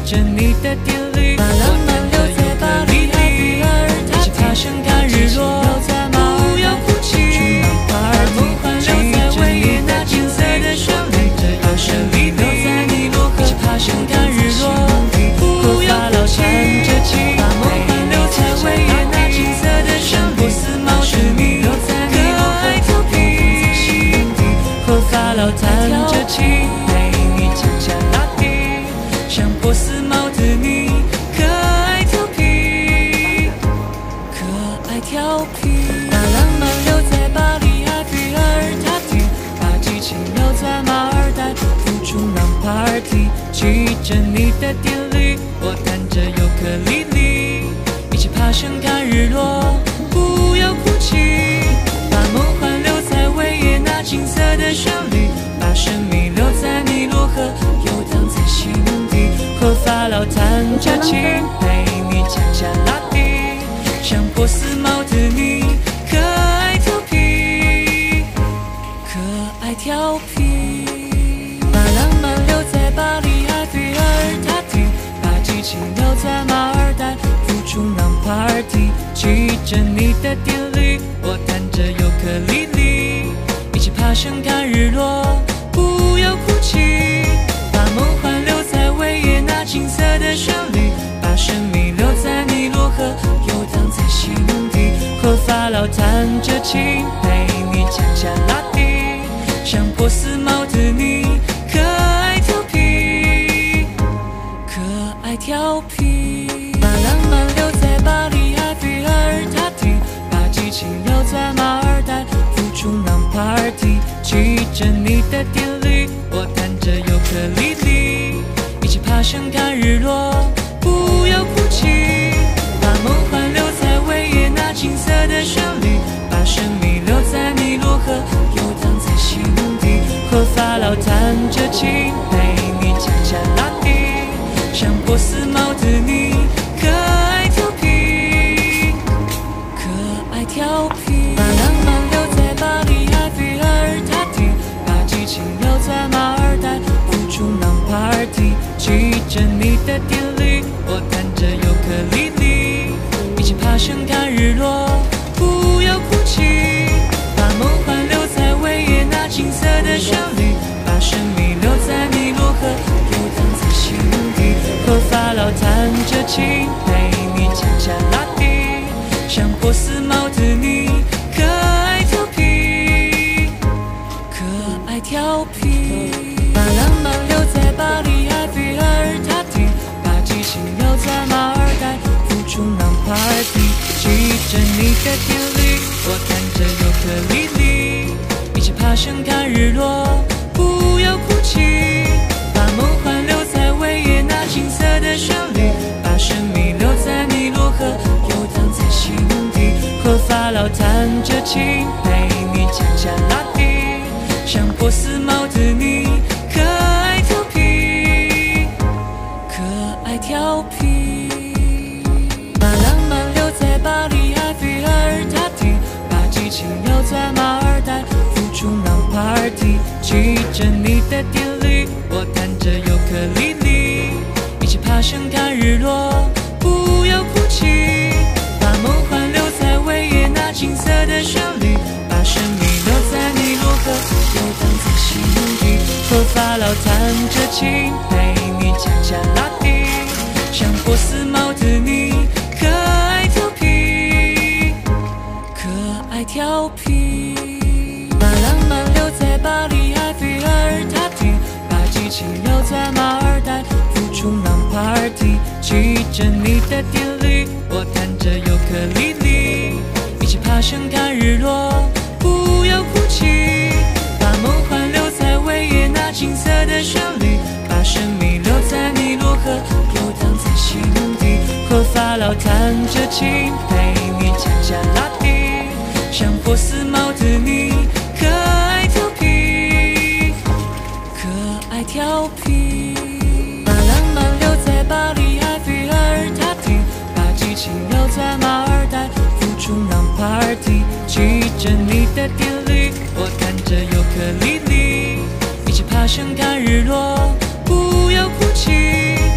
着你的典礼，我弹着尤克里里，一起爬山看日落，不要哭泣，把梦幻留在维也纳金色的旋律，把生命留在尼罗河，一起爬山看日落，不要哭泣，把梦幻留在维也纳金色的旋律，波斯猫是你可爱调皮，和法老弹着琴，陪你讲讲拉丁，像波斯猫的你可爱调皮，可爱调皮。把浪漫留在巴黎埃菲尔塔顶，把激情留在马尔代夫出浪 party， 记着你的典礼，我弹着尤克里里，一起爬山看日落，不要哭泣，把梦幻留在维也纳金色的旋律，把生命留在尼罗河，游荡在心底，和法老弹着琴，陪你讲讲拉丁，像波斯猫的你可爱调皮，可爱调皮。把浪漫留在巴黎埃菲尔塔顶，把激情留在马尔代夫出浪 party， 记着你的典礼，我弹着尤克里里，一起爬山看日落，不要哭泣，把梦幻留在维也纳金色的旋律，把生命留在尼罗河，游荡在心底，和法老弹着琴，陪你讲讲拉丁，像波斯猫的你可爱调皮，可爱调皮。把浪漫留在巴黎埃菲尔塔顶，把激情留在马尔代夫出浪 party， 记着你的典礼，我弹着尤克里里，一起爬山看日落，不要哭泣，把梦幻留在维也纳金色的旋律，把生命留在尼罗河，游荡在心底，和法老弹着琴，陪你讲讲拉丁，像波斯猫的你可爱调皮，可爱调皮。把浪漫留在巴黎埃菲尔塔顶，把激情留在马尔代夫出浪 party， 记着你的典礼，我弹着尤克里里，一起爬山看日落，不要哭泣，把梦幻留在维也纳金色的旋律，把生命留在尼罗河，游荡在心底，和法老弹着琴，陪你讲讲拉丁，像波斯猫的你可爱调皮，可爱调皮。把浪漫留在巴黎埃菲尔塔顶，把激情留在马尔代夫出浪 party， 记着你的典礼，我弹着尤克里里，一起爬山看日落，不要哭泣，把梦幻留在维也纳金色的旋律，把生命留在尼罗河，游荡在心底，和法老弹着琴，陪你讲讲拉丁，像波斯猫的你可爱调皮，可爱调皮。把浪漫留在巴黎埃菲尔塔顶，把激情留在马尔代夫出浪 party， 记着你的典礼，我弹着尤克里里，一起爬山看日落，不要哭泣，把梦幻留在维也纳金色的旋律，把生命留在尼罗河，游荡在心底，和法老弹着琴，陪你讲讲拉丁，像波斯猫的你可爱调皮，可爱调皮。把浪漫留在巴黎埃菲尔塔顶，把激情留在马尔代夫出浪 party， 记着你的典礼，我弹着尤克里里，一起爬山看日落，不要哭泣，把梦幻留在维也纳金色的旋律，把生命留在尼罗河，游荡在心底，和法老弹着琴，陪你讲讲拉丁，像波斯猫的你可爱调皮，可爱调皮。把浪漫留在巴黎埃菲尔塔顶，把激情留在马尔代夫出浪 party， 记着你的典礼，我弹着尤克里里，一起爬山看日落，不要哭泣，把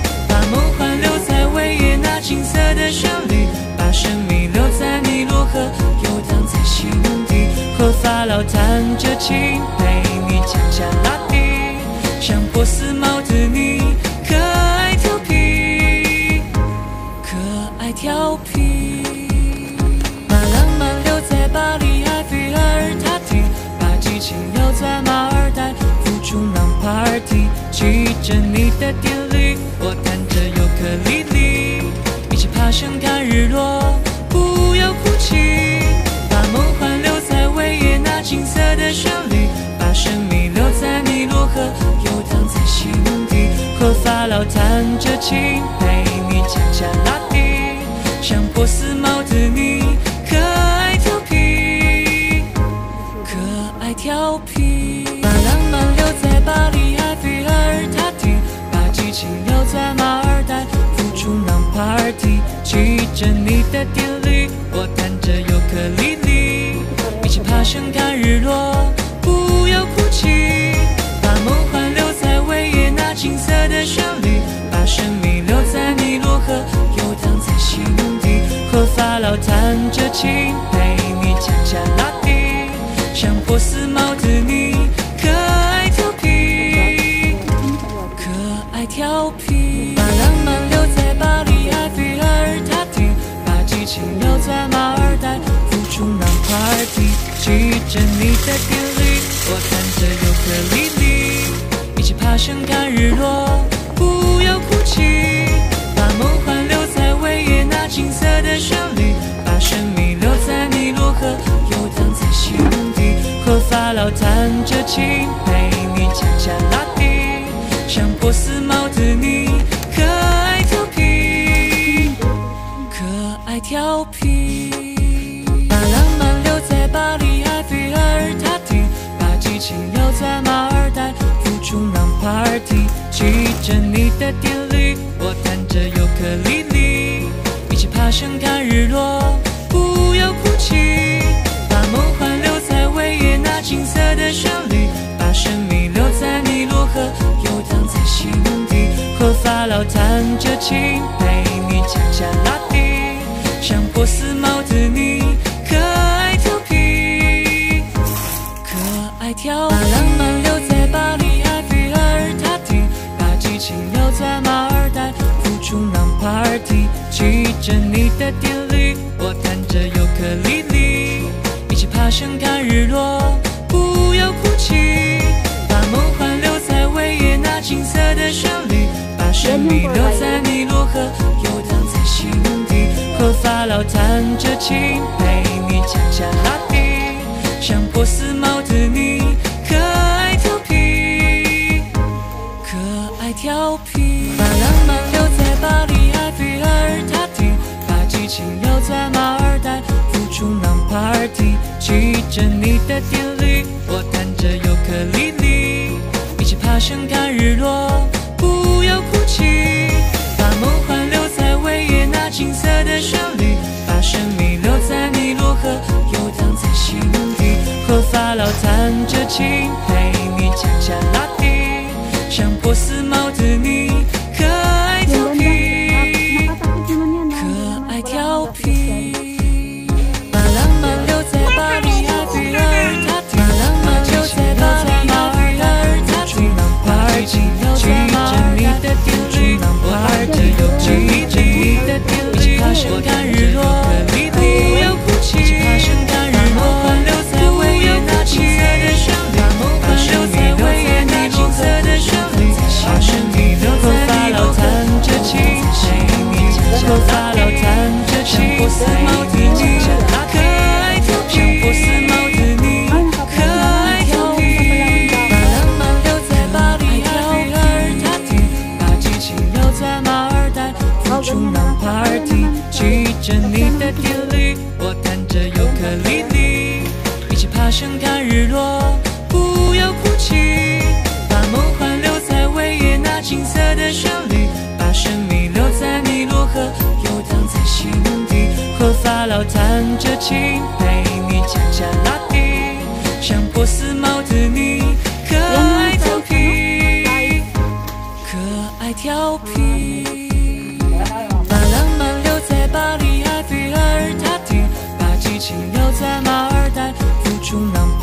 梦环留在维也纳金色的旋律，把生命留在尼罗河，游荡在心底。和法老弹着琴，陪你恰恰拉蒂，像波斯猫的你，可爱调皮，可爱调皮。把浪漫留在巴黎埃菲尔塔顶，把激情留在马尔代夫冲浪 party， 骑着你的电驴，我弹着尤克里里，一起爬山看日落，不要哭泣。把梦环留在维也纳金色的旋律，把生命留在尼罗河，游荡在心底。和法老弹着琴，陪你恰恰拉蒂，像波斯猫的你，可爱调皮，可爱调皮。把浪漫留在巴黎埃菲尔塔顶，把激情留在马尔代夫冲浪 party， 骑着你的电驴，我弹着尤克里里，一起爬山看日落，不要哭泣。把梦环留在维也纳金色的旋律，把生命留在尼罗河，游荡在心底。和法老弹着琴，陪你恰恰拉蒂，像波斯猫的你，可爱调皮，可爱调皮。把浪漫留在巴黎埃菲尔塔顶，把激情留在马尔代夫冲浪 party， 骑着你的电驴，我弹着尤克里里，一起爬山看日落，不要哭泣。把梦环留在维也纳金色的旋律，把生命留在尼罗河，游荡在心底。和法老弹着琴，陪你恰恰拉蒂，像波斯猫的你，可爱调皮，可爱调皮。把浪漫留在巴黎埃菲尔塔顶，把激情留在马尔代夫冲浪 party， 骑着你的电驴，我弹着尤克里里，一起爬山看日落，不要哭泣。把梦环留在维也纳金色的旋律，把生命留在尼罗河，游荡在心底。和法老弹着琴，陪你恰恰拉蒂，像波斯猫的你，可爱调皮，可爱调皮。把浪漫留在巴黎埃菲尔塔顶，把激情留在马尔代夫冲浪 party， 骑着你的电驴，我弹着尤克里里，一起爬山看日落，不要哭泣。把梦环留在维也纳金色的旋律，把生命留在尼罗河，游荡在心底。和法老弹着琴，陪你恰恰拉蒂，像波斯猫的你，可爱调皮，可爱调皮。把浪漫留在巴黎埃菲尔塔顶，把激情留在马尔代夫冲浪 party， 骑着你的电驴，我弹着尤克里里，一起爬山看日落，不要哭泣。把梦环留在维也纳金色的旋律，把生命留在尼罗河，游荡在心底。和法老弹着琴，陪你恰恰拉蒂，像波斯猫的你，可爱调皮，可爱调皮。把浪漫留在巴黎埃菲尔塔顶，把浪漫留在巴黎埃菲尔塔顶，把激情留在马尔代夫冲浪 party， 骑着你的电驴，一起爬山看日落，不要哭泣。一起爬山看日落，留在维也纳金色的旋律，把生命留在尼罗河的旋律，把生命留在尼罗河的琴，陪你和法老弹着琴，波斯猫的你，可爱调皮，像波斯猫的你，可爱调皮。把浪漫留在巴黎埃菲尔塔顶，把激情留在马尔代夫冲浪 party， 骑着你的电驴，我弹着尤克里里，一起爬山看日落，不要哭泣。把梦环留在维也纳金色的旋律，把生命留在尼罗河，游荡在心底。和法老弹着琴，陪你恰恰拉蒂，像波斯猫的你，可爱调皮，可爱调皮。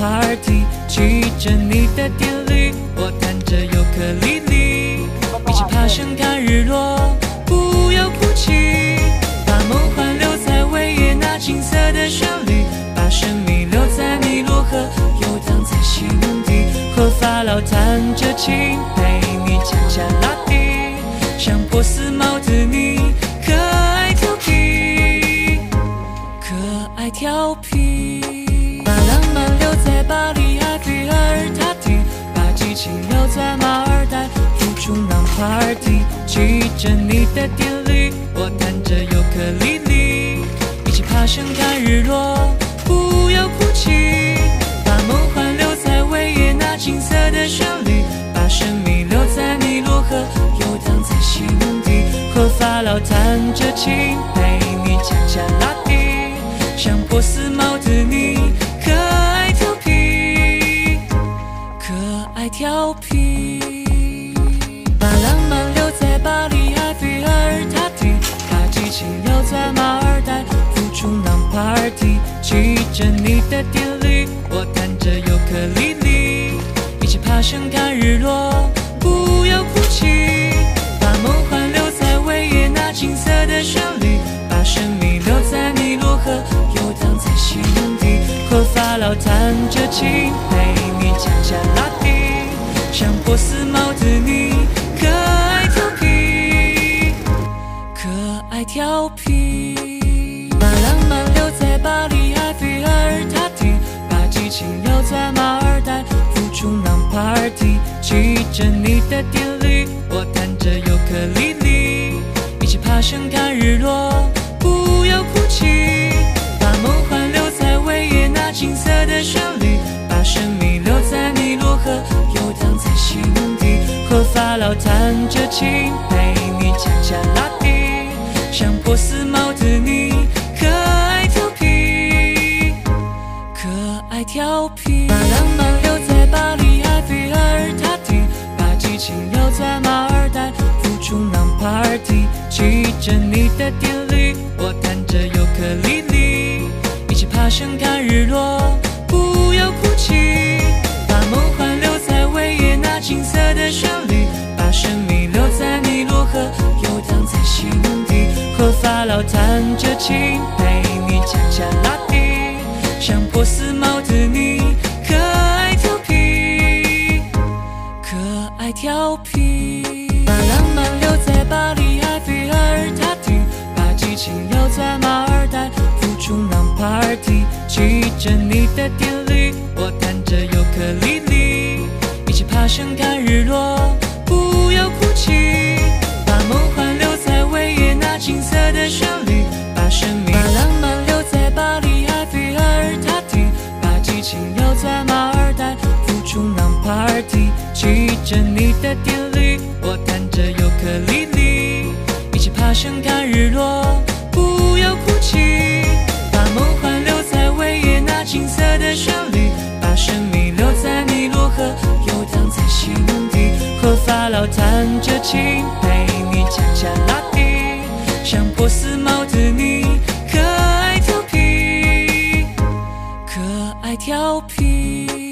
party， 骑着你的电驴，我弹着尤克里里，一起爬山看日落，不要哭泣，把梦幻留在维也纳金色的旋律，把生命留在尼罗河，游荡在心底，和法老弹着琴，陪你恰恰拉蒂，像波斯猫的你，可爱调皮，可爱调皮，把浪漫留在巴黎埃菲尔塔顶，把激情留在马尔代夫冲浪 party， 骑着你的电驴，我弹着尤克里里，一起爬山看日落，不要哭泣，把梦幻留在维也纳金色的旋律，把生命留在尼罗河，游荡在心底，和法老弹着琴，陪你恰恰拉蒂，像波斯猫的你，可爱调皮，可爱调皮，把浪漫留在巴黎埃菲尔塔顶，把激情留在马尔代夫冲浪 party， 骑着你的电驴，我弹着尤克里里，一起爬山看日落，不要哭泣，把梦幻留在维也纳金色的旋律，把生命留在尼罗河，游荡在心底，和法老弹着琴，陪你恰恰拉蒂，像波斯猫的你，可爱调皮，可爱调皮，把浪漫留在巴黎埃菲尔塔顶，把激情留在马尔代夫冲浪 party， 骑着你的电驴，我弹着尤克里里，一起爬山看日落，不要哭泣，把梦幻留在维也纳金色的旋律，把生命留在尼罗河，游荡在心底，和法老弹着琴，陪你恰恰拉蒂，像波斯猫的你，可爱调皮，可爱调皮，把浪漫留在巴黎埃菲尔塔顶，把激情留在马尔代夫冲浪 party， 骑着你的电驴，我弹着尤克里里，一起爬山看日落，不要哭泣，把梦幻留在维也纳金色的旋律，把生命留在尼罗河，游荡在心底，和法老弹着琴，陪你恰恰拉蒂，像波斯猫的你，可爱调皮，可爱调皮，把浪漫留在巴黎埃菲尔塔顶，把激情留在马尔代夫冲浪 party， 骑着你的电驴，我弹着尤克里里，一起爬山看日落，不要哭泣，把梦幻留在维也纳金色的旋律，把生命把浪漫留在巴黎埃菲尔塔顶，把激情留在马尔代夫冲浪 party， 骑着你的电驴，我弹着尤克里里，一起爬山看日落，不要哭泣，把梦幻留在维也纳金色的旋律，把生命留在尼罗河，游荡在心底，和法老弹着琴，陪你恰恰拉蒂，像波斯猫的你，可爱调皮，可爱调皮。